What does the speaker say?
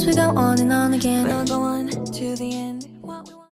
we go on and on again. We'll go on to the end.